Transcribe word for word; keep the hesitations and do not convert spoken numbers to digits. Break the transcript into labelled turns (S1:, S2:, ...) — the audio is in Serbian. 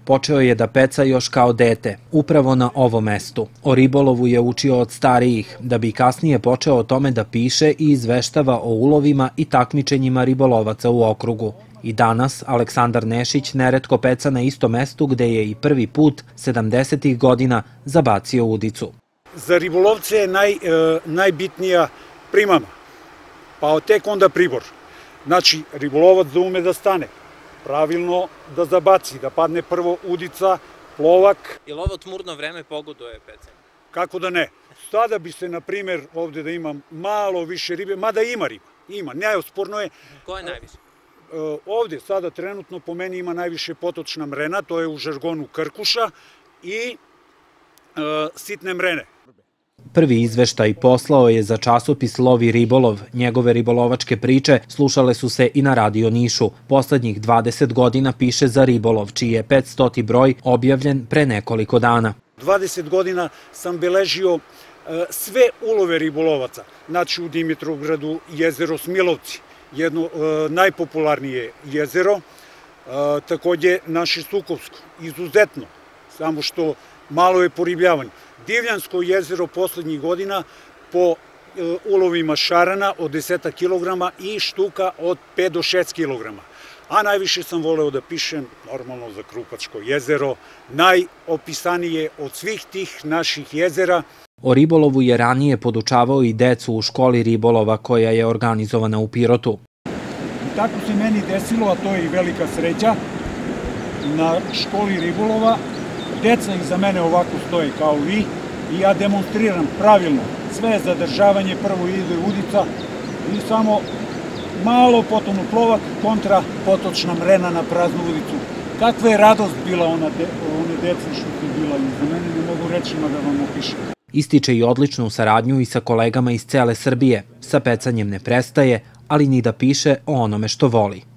S1: Počeo je da peca još kao dete, upravo na ovom mestu. O ribolovu je učio od starijih, da bi kasnije počeo o tome da piše i izveštava o ulovima i takmičenjima ribolovaca u okrugu. I danas Aleksandar Nešić neretko peca na istom mestu gde je i prvi put sedamdesetih godina zabacio udicu.
S2: Za ribolovce je naj, e, najbitnija primama, pa tek onda pribor. Znači, ribolovac da ume da stane, pravilno da zabaci, da padne prvo udica, plovak.
S3: Je li ovo tmurno vreme pogoduje pecanju?
S2: Kako da ne. Sada bi se, na primjer, ovde da ima malo više ribe, mada ima riba, ima, neosporno je.
S3: Ko je najviše?
S2: Ovde sada trenutno po meni ima najviše potočna mrena, to je u žargonu krkuša i sitne mrene.
S1: Prvi izveštaj poslao je za časopis Lov i ribolov. Njegove ribolovačke priče slušale su se i na Radio Nišu. Poslednjih dvadeset godina piše za ribolov, čiji je petstoti broj objavljen pre nekoliko dana.
S2: dvadeset godina sam beležio sve ulove ribolovaca. Znači u Dimitrovgradu jezero Smilovci, jedno najpopularnije jezero, takođe naše Sukovsko, izuzetno, samo što malo je poribljavanje. Divljansko jezero poslednjih godina po ulovima šarana od deset kilograma i štuka od pet do šest kilograma. A najviše sam voleo da pišem, normalno, za Krupačko jezero, najopisanije od svih tih naših jezera.
S1: O ribolovu je ranije podučavao i decu u školi ribolova koja je organizovana u Pirotu.
S2: I tako se meni desilo, a to je i velika sreća, na školi ribolova. Deca iza mene ovako stoje kao vi i ja demonstriram pravilno sve zadržavanje, prvo ide udica i samo malo potom u plovak kontra potočna mrena na praznu udicu. Kakva je radost bila ona de, one dece što je bila iza mene, ne mogu rečima da vam opišem.
S1: Ističe i odličnu saradnju i sa kolegama iz cele Srbije. Sa pecanjem ne prestaje, ali ni da piše o onome što voli.